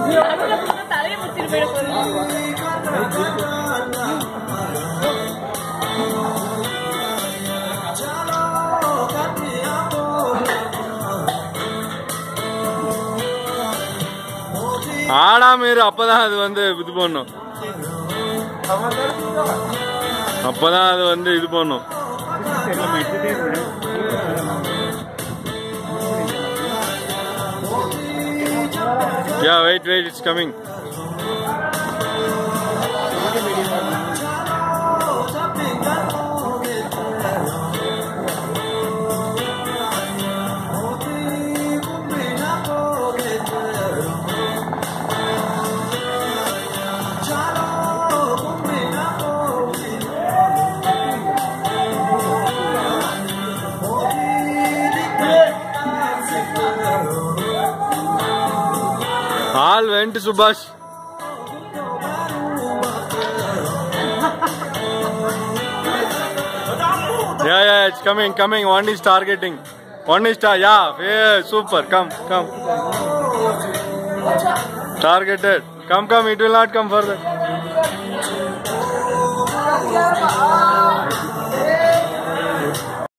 ஆடாம இரு, அப்பதான் அது வந்து இது பண்ணும். அப்பதான் அது வந்து இது பண்ணும். Yeah, wait, it's coming. All went to Subhash. Yeah, it's coming. One is targeting. Yeah, super. Come. Targeted. Come. It will not come further.